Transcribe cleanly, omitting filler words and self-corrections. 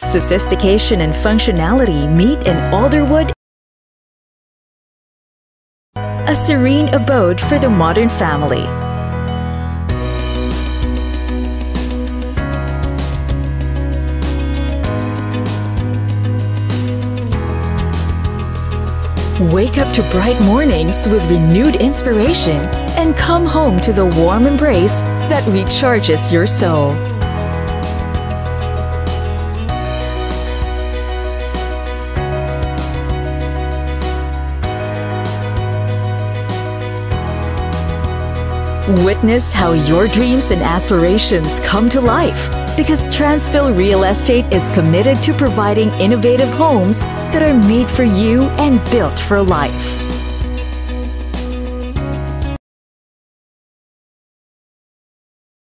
Sophistication and functionality meet in Alderwood, a serene abode for the modern family. Wake up to bright mornings with renewed inspiration and come home to the warm embrace that recharges your soul. Witness how your dreams and aspirations come to life, because Transfil Real Estate is committed to providing innovative homes that are made for you and built for life.